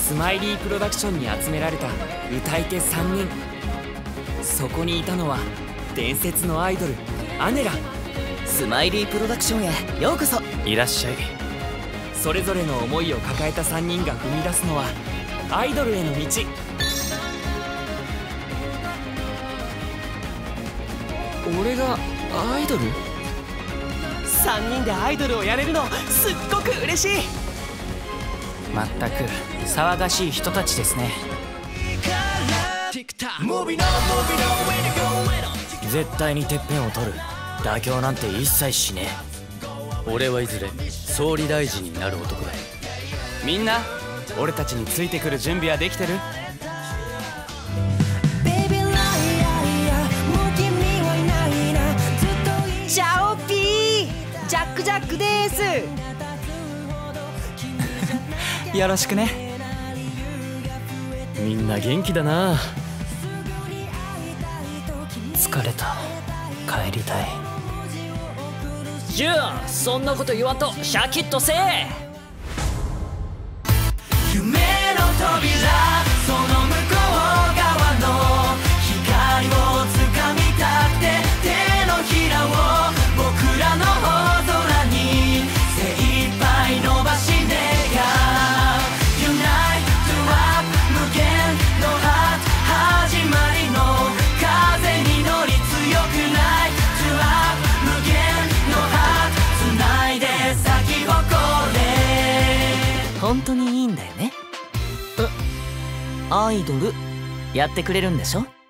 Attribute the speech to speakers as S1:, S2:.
S1: スマイリープロダクションに集められた歌い手3人。そこにいたのは伝説のアイドルアネラ。
S2: スマイリープロダクションへようこそ。
S3: いらっしゃい。
S1: それぞれの思いを抱えた3人が踏み出すのはアイドルへの道。俺がアイドル
S2: 3人でアイドルをやれるのすっごく嬉しい。
S3: まったく騒がしい人たちですね。絶対にてっぺんを取る。妥協なんて一切しねえ。俺はいずれ総理大臣になる男だ。
S1: みんな俺たちについてくる準備はできてる？
S2: チャオピー、ジャックジャックです。
S3: よろしくね。みんな元気だな。疲れた。帰りたい。
S4: じゃあそんなこと言わんとシャキッとせえ。
S5: 夢の扉、その向こう側の光をつかみたくて、手のひらを僕らの大空に精一杯伸ばし願う。 Unite to up 無限のハート、始まりの風に乗り強くない To up 無限のハート、繋いで咲き誇れ。
S2: 本当にいいんだよね。アイドルやってくれるんでしょ？